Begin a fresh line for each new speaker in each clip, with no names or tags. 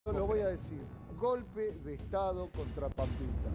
Lo voy a decir. Golpe de Estado contra Pampita.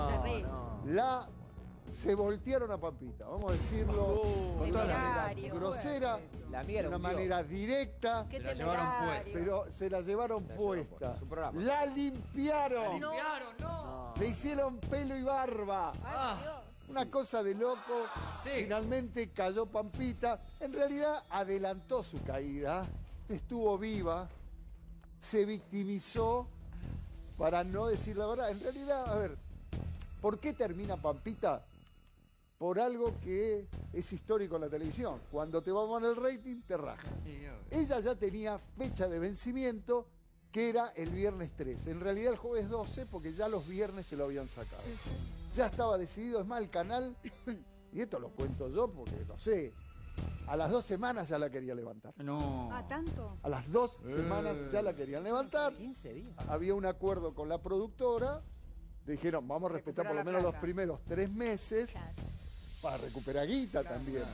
Se voltearon a Pampita, vamos a decirlo con toda la manera grosera, de una manera directa, pero se la llevaron puesta. La limpiaron. Le hicieron pelo y barba. Una cosa de loco. Finalmente cayó Pampita. En realidad adelantó su caída. Estuvo viva. Se victimizó para no decir la verdad. En realidad, a ver, ¿por qué termina Pampita? Por algo que es histórico en la televisión. Cuando te vamos en el rating, te rajan. Ella ya tenía fecha de vencimiento, que era el viernes 13. En realidad el jueves 12, porque ya los viernes se lo habían sacado. Ya estaba decidido. Es más, el canal, y esto lo cuento yo porque no sé, a las 2 semanas ya la quería levantar.
¿Ah, tanto?
A las 2 semanas ya la querían levantar.
15 días.
Había un acuerdo con la productora. Dijeron, vamos a respetar por lo menos los primeros 3 meses. Para recuperar guita también.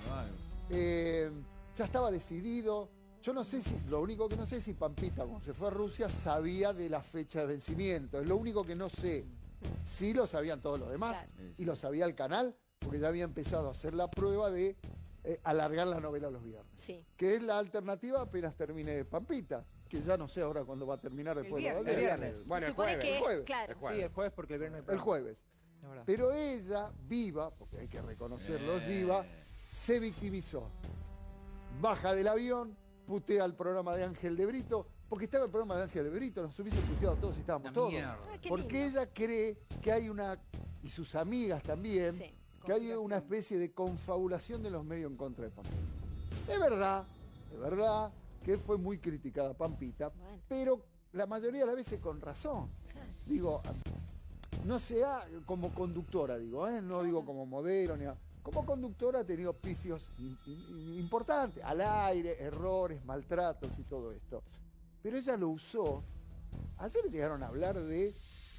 Ya estaba decidido. Yo no sé si, lo único que no sé es si Pampita, cuando se fue a Rusia, sabía de la fecha de vencimiento. Es lo único que no sé. Sí lo sabían todos los demás. Y lo sabía el canal, porque ya había empezado a hacer la prueba de alargar la novela los viernes. Que es la alternativa apenas termine Pampita. Que ya no sé ahora cuándo va a terminar después de los viernes.
Bueno, el jueves. Sí, el jueves porque el viernes.
El jueves. Pero ella, viva, porque hay que reconocerlo, es viva, se victimizó. Baja del avión, putea al programa de Ángel de Brito, porque estaba el programa de Ángel de Brito, nos hubiese puteado todos y estábamos todos. Porque ella cree que hay una, y sus amigas también, que hay una especie de confabulación de los medios en contra de Pampita. Es verdad que fue muy criticada Pampita, pero la mayoría de las veces con razón. Digo, no sea como conductora, digo, no digo como modelo, ni nada. Como conductora ha tenido pifios importantes, al aire, errores, maltratos y todo esto. Pero ella lo usó. Ayer llegaron a hablar de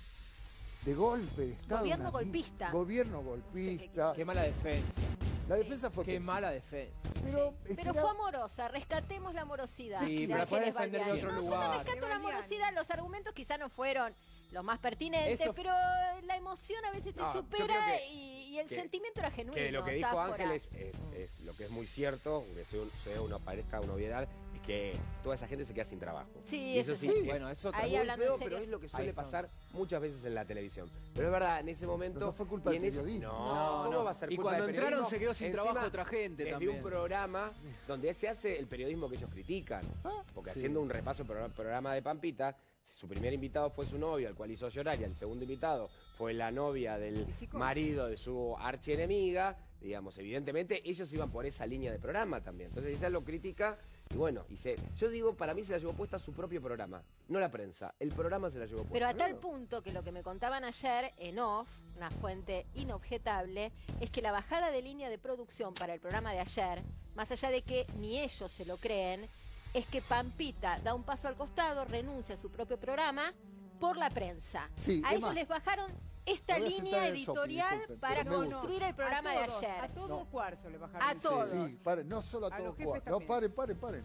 golpe de Estado.
Gobierno golpista.
Gobierno golpista.
Qué mala defensa.
La defensa fue
Qué mala defensa.
Pero fue amorosa, rescatemos la amorosidad.
Sí, pero la puede defender de otro lugar.
Yo no rescato la amorosidad, los argumentos quizás no fueron los más pertinentes, pero la emoción a veces te supera y el sentimiento era genuino.
Que lo que dijo Ángel es lo que es muy cierto, que sea una parezca una obviedad, es que toda esa gente se queda sin trabajo.
Sí, eso sí.
Bueno, eso
ahí
es
hablando
feo,
en serio.
pero es lo que suele pasar muchas veces en la televisión. Pero es verdad, en ese momento...
Pero no fue culpa del periodista.
No va a ser
y
culpa
cuando
del
entraron
periodismo.
se quedó sin trabajo otra gente
desde
también.
un programa donde se hace el periodismo que ellos critican. Porque haciendo un repaso programa de Pampita, su primer invitado fue su novio, al cual hizo llorar, y el segundo invitado fue la novia del marido de su archienemiga. Digamos, evidentemente ellos iban por esa línea de programa también. Entonces ella lo critica y bueno, yo digo, para mí se la llevó puesta su propio programa, no la prensa, el programa se la llevó puesta.
Pero a tal punto que lo que me contaban ayer en off, una fuente inobjetable, es que la bajada de línea de producción para el programa de ayer, más allá de que ni ellos se lo creen, es que Pampita da un paso al costado, renuncia a su propio programa por la prensa. A ellos les bajaron esta línea editorial para construir el programa de ayer.
A todo Cuarzo le bajaron.
A todos.
Sí, paren, no solo a todos Cuarzo. No, paren.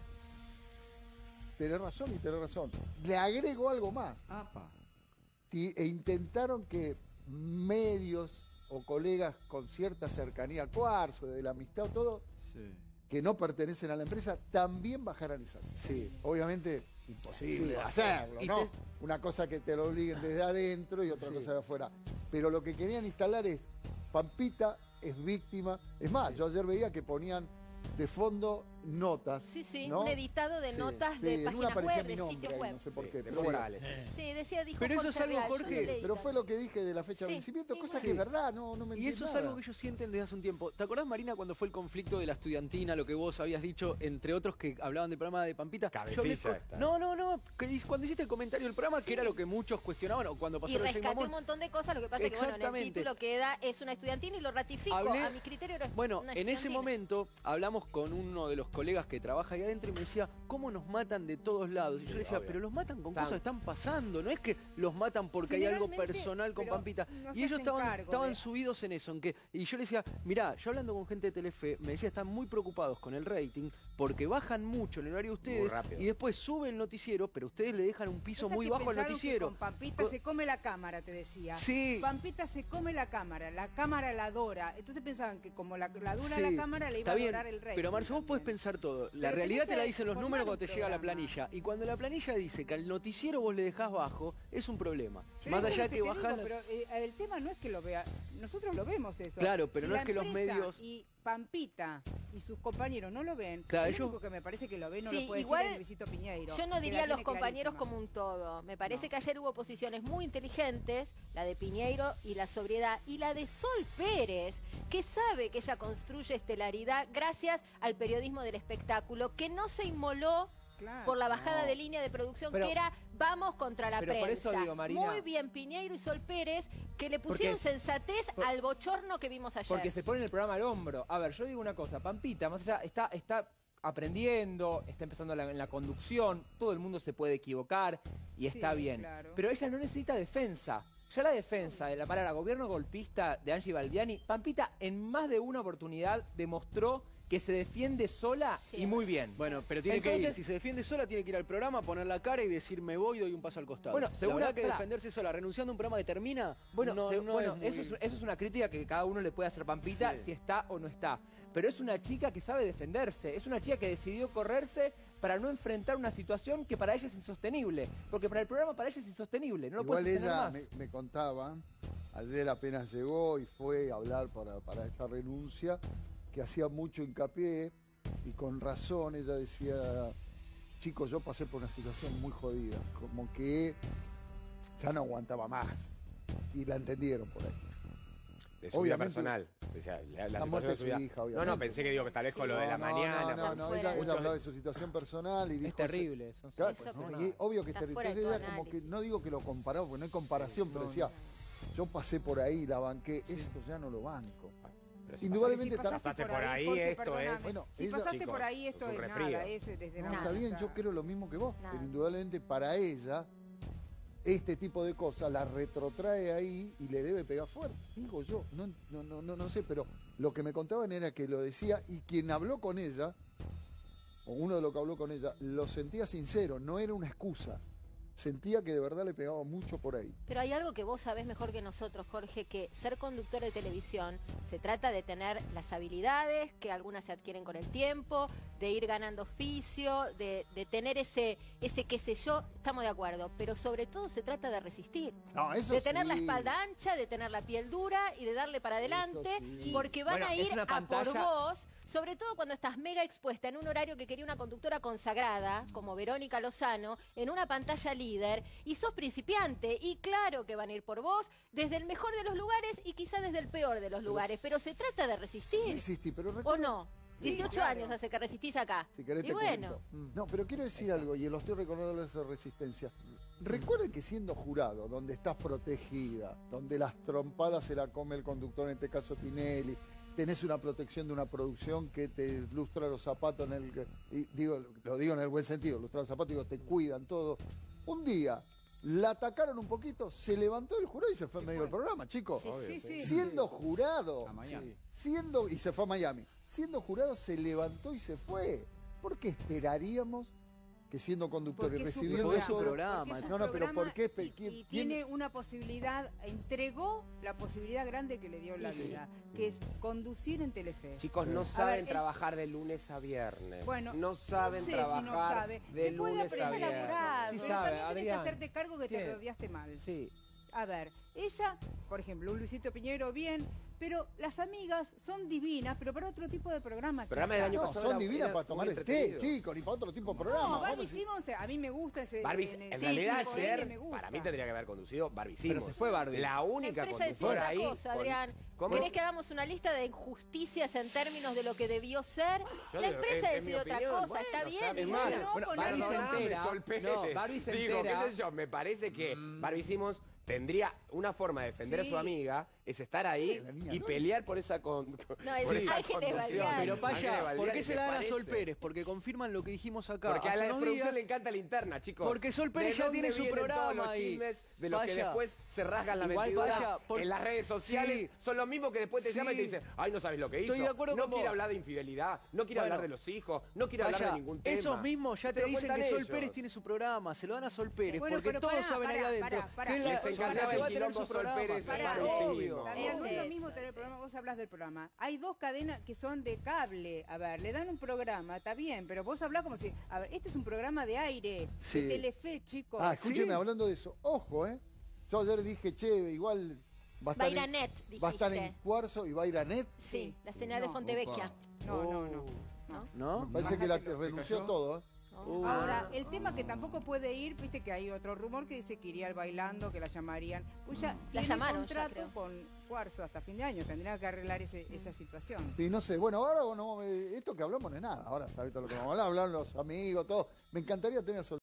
Tenés razón. Le agrego algo más. Intentaron que medios o colegas con cierta cercanía a Cuarzo, de la amistad o todo, que no pertenecen a la empresa, también bajaran esa. Obviamente imposible hacerlo, ¿no? Una cosa que te lo obliguen desde adentro y otra cosa de afuera. Pero lo que querían instalar es, Pampita es víctima. Es más, yo ayer veía que ponían de fondo notas. ¿no?
Un editado de notas de páginas web, de sitios web.
No sé por qué.
Dijo
pero eso es algo, Jorge.
Pero fue lo que dije de la fecha de vencimiento, cosa que es verdad, no me
Y eso es algo que ellos sienten desde hace un tiempo. ¿Te acordás, Marina, cuando fue el conflicto de la estudiantina, lo que vos habías dicho, entre otros que hablaban del programa de Pampita?
Cabecilla
No, cuando hiciste el comentario del programa, que era lo que muchos cuestionaban, o cuando pasó
y rescaté un montón de cosas, lo que pasa es que bueno, en el título queda, es una estudiantina y lo ratifico, a mi criterio era
en ese momento hablamos con uno de los colegas que trabaja ahí adentro y me decía, ¿cómo nos matan de todos lados? Y yo le decía, pero los matan con cosas que están pasando, no es que los matan porque hay algo personal con Pampita. Y ellos estaban subidos en eso, y yo le decía, mirá, yo hablando con gente de Telefe, me decía, están muy preocupados con el rating, porque bajan mucho el horario de ustedes y después sube el noticiero, pero ustedes le dejan un piso muy bajo al noticiero.
Con Pampita se come la cámara, te decía.
Sí.
Pampita se come la cámara la adora. Entonces pensaban que como la adora la cámara le iba a adorar el rey.
Pero Marce, vos podés pensar todo. La realidad te la dicen los números cuando te llega la planilla. Y cuando la planilla dice que al noticiero vos le dejás bajo, es un problema.
Pero
más allá que bajás...
Pero el tema no es que lo vea, nosotros lo vemos eso.
Claro, pero no es que los medios...
Y Pampita y sus compañeros no lo ven.
Claro,
lo único que me parece que lo ve no lo puede
igual,
decir Luisito Piñeiro.
Yo no diría los compañeros como un todo. Me parece que ayer hubo posiciones muy inteligentes, la de Piñeiro y la sobriedad, y la de Sol Pérez, que sabe que ella construye estelaridad gracias al periodismo del espectáculo, que no se inmoló por la bajada de línea de producción, que era vamos contra la prensa.
Por eso digo, Marina,
muy bien Piñeiro y Sol Pérez, que le pusieron sensatez al bochorno que vimos ayer.
Porque se ponen el programa al hombro. A ver, yo digo una cosa, Pampita, más allá, está aprendiendo, está empezando en la conducción, todo el mundo se puede equivocar y está bien. Claro. Pero ella no necesita defensa. Ya la defensa de la palabra gobierno golpista de Angie Balbiani, Pampita en más de una oportunidad demostró que se defiende sola y muy bien.
Bueno, pero tiene que ir, si se defiende sola, tiene que ir al programa, poner la cara y decir me voy y doy un paso al costado.
Bueno, seguro
la verdad que defenderse sola, renunciando a un programa que termina,
eso es una crítica que cada uno le puede hacer a Pampita, si está o no está. Pero es una chica que sabe defenderse, es una chica que decidió correrse para no enfrentar una situación que para ella es insostenible. Porque para el programa para ella es insostenible, no lo puede sostener más.
Igual ella me contaba, ayer apenas llegó y fue a hablar para esta renuncia, que hacía mucho hincapié, y con razón ella decía, chicos, yo pasé por una situación muy jodida, como que ya no aguantaba más, y la entendieron por ahí.
De su vida personal. O sea, la muerte de su hija, obviamente. No, pensé que digo que tal vez con lo de la mañana.
No, ella hablaba de su situación personal y dijo...
Es terrible eso.
Claro, y obvio que es terrible. Entonces ella como que, no digo que lo comparaba, porque no hay comparación, pero decía, yo pasé por ahí, la banqué, esto ya no lo banco. Indudablemente
si pasaste por ahí, esto es... Bueno, si pasaste por ahí, esto es nada, desde
no, está bien, yo creo lo mismo que vos, pero indudablemente para ella, este tipo de cosas la retrotrae ahí y le debe pegar fuerte. Digo yo, no sé, pero lo que me contaban era que lo decía, y quien habló con ella, o uno de los que habló con ella, lo sentía sincero, no era una excusa. Sentía que de verdad le pegaba mucho por ahí.
Pero hay algo que vos sabés mejor que nosotros, Jorge, que ser conductor de televisión se trata de tener las habilidades, que algunas se adquieren con el tiempo, de ir ganando oficio, de tener ese qué sé yo, estamos de acuerdo, pero sobre todo se trata de resistir.
No, eso
de tener la espalda ancha, de tener la piel dura y de darle para adelante, porque van a ir a por vos. Sobre todo cuando estás mega expuesta en un horario que quería una conductora consagrada, como Verónica Lozano, en una pantalla líder, y sos principiante, y claro que van a ir por vos desde el mejor de los lugares y quizá desde el peor de los lugares, pero se trata de resistir.
Resistí, pero
¿O no? 18 años hace que resistís acá.
Si querés,
y bueno.
No, pero quiero decir algo, y lo estoy recordando esa resistencia. Recuerden que siendo jurado, donde estás protegida, donde las trompadas se la come el conductor, en este caso Tinelli, tenés una protección de una producción que te lustra los zapatos lo digo en el buen sentido, lustra los zapatos, te cuidan todo. Un día la atacaron un poquito, se levantó el jurado y se fue en medio del programa, chicos. Siendo jurado, y se fue a Miami. Siendo jurado se levantó y se fue. ¿Por qué esperaríamos que siendo conductor y recibiendo
su programa?
Pero ¿por qué?
Y tiene una posibilidad, entregó la posibilidad grande que le dio la vida, que es conducir en Telefe.
Chicos, no saben trabajar de lunes a viernes.
Bueno,
no saben trabajar de lunes a viernes.
Sí sabe, Adrián. Tienes que hacerte cargo que te rodeaste mal.
Sí.
A ver, ella, por ejemplo, un Luisito Piñeiro, bien, pero las amigas son divinas, pero para otro tipo de programa.
Son divinas para tomar el té, chicos, ni para otro tipo de programa.
No, Barbie Simmons, a mí me gusta ese...
Barbie, en realidad ayer, para mí tendría que haber conducido Barbie Simmons.
Pero se fue Barbie.
La única conductora ahí...
Adrián. ¿Querés que hagamos una lista de injusticias en términos de lo que debió ser? La empresa decidió otra cosa, está bien.
Es más, Barbie se entera.
Barbie se entera. Digo, qué sé yo, me parece que Barbie Simmons tendría una forma de defender a su amiga, es estar ahí y pelear por esa conducción.
Pero Paya, ¿por qué se la dan a Sol Pérez? Porque confirman lo que dijimos acá.
Porque a la producción le encanta Linterna, chicos.
Porque Sol Pérez ya tiene su programa ahí.
De los que después se rasgan la vestidura en las redes sociales, son los mismos que después te llaman y te dicen, ay, no sabes lo que hizo.
Estoy de acuerdo
no quiere hablar de infidelidad, no quiere hablar de los hijos, no quiere hablar de ningún tema.
Esos mismos ya te dicen que Sol Pérez tiene su programa, se lo dan a Sol Pérez, porque todos saben ahí adentro que
les encantaba el quilombo Sol Pérez.
Obvio. También no es lo mismo tener el programa, vos hablas del programa. Hay 2 cadenas que son de cable. A ver, le dan un programa, está bien, pero vos hablás como si, a ver, este es un programa de aire, de Telefe, chicos.
Escúcheme, hablando de eso, ojo, yo ayer dije, che, igual va a estar
Net, dijiste.
Va a estar en Cuarzo y va a ir a Net.
Sí, la señal de Fontevecchia.
No.
Me parece que renunció todo,
Ahora, el tema que tampoco puede ir, viste que hay otro rumor que dice que iría al Bailando, que la llamarían. Pues ya tiene contrato con Cuarzo hasta fin de año, tendría que arreglar esa situación.
Sí, no sé. Bueno, ahora esto que hablamos no es nada. Ahora sabés todo lo que vamos a hablar los amigos, todo. Me encantaría tener